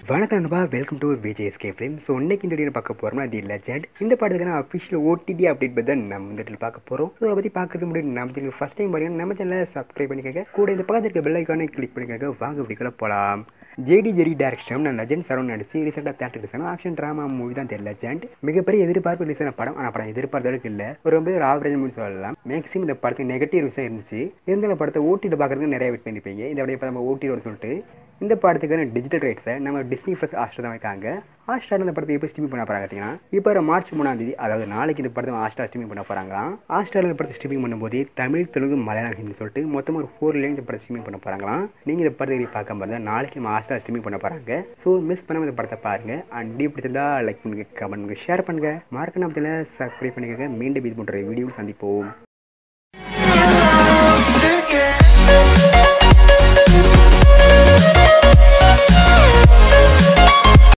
வணக்கம் நண்பா, welcome to VJSK film. So இன்னைக்கு இந்த வீடியோ பார்க்க போகிறோம்னா தி லெஜண்ட். இந்த படத்துக்கான அஃபிஷியல் ஓடிடி அப்டேட் பற்றி தான் நம்ம இந்த பார்க்க போகிறோம். ஸோ அதை பற்றி பார்க்கறது முடியும். நம்ம சேனல் ஃபஸ்ட் டைம் பாருங்கள், நம்ம சேனலை சப்ஸ்கிரைப் பண்ணிக்கங்க, கூட இந்த பக்கத்தில் இருக்க பெல் ஐக்கானை கிளிக் பண்ணிக்கங்க. வாங்க வீடியோக்குள்ள போகலாம். ஜேடி ஜெரி டேரக்ஷன் நான் லெஜண்ட் சரவண் நடிச்சு ரீசெண்டாக தேட்டர் ரிலீஸான ஆக்ஷன் ட்ராமா மூவி தான் தி லெஜண்ட். மிகப்பெரிய எதிர்பார்ப்பு ரிலீஸான படம். ஆனால் படம் எதிர்பார்த்த அளவுக்கு இல்லை, ரொம்ப ஒரு ஆவரேஜ் மூவி சொல்லலாம். மேக்ஸிமம் இந்த படத்துக்கு நெகட்டிவ் ரிவ்யூஸாக இருந்துச்சு. இந்த படத்தை ஓடிடி பார்க்கறதுக்கு நிறைய வெயிட் பண்ணியிருப்பீங்க. இந்த அப்படியே நம்ம ஓடிடி சொல்லிட்டு இந்த படத்துக்கான டிஜிட்டல் ரைட்ஸை நம்ம டிஸ்னி ப்ளஸ் ஹாட்ஸ்டார் தான் வைக்காங்க. ஹாட்ஸ்டார் இந்த படத்தை எப்போ ஸ்ட்ரீமிங் பண்ண போகிறாங்க பார்த்தீங்கன்னா, இப்போ மார்ச் 3 அதாவது நாளைக்கு இந்த படத்தை ஹாட்ஸ்டார் ஸ்ட்ரீமிங் பண்ண போகிறாங்களாம். ஹாட்ஸ்டார் இந்த படத்தை ஸ்ட்ரீமிங் பண்ணும்போது தமிழ், தெலுங்கு, மலையாளம், ஹிந்தி சொல்லிட்டு மொத்தம் ஒரு 4 லேன் இந்த படத்தை ஸ்ட்ரீமிங் பண்ண போகிறாங்களாம். நீங்கள் இந்த படத்தை பார்க்க போது நாளைக்கு நம்ம ஹாட்ஸ்டார் ஸ்ட்ரீமிங் பண்ண போகிறாங்க. ஸோ மிஸ் பண்ணாமல் இந்த படத்தை பாருங்க. அண்ட் பிடிச்சிருந்தா லைக் பண்ணுங்க, கமெண்ட் பண்ணுங்க, ஷேர் பண்ணுங்க, மறக்காம சப்ஸ்கிரைப் பண்ணிக்கங்க. மீண்டும் இது போன்ற வீடியோ சந்திப்போம்.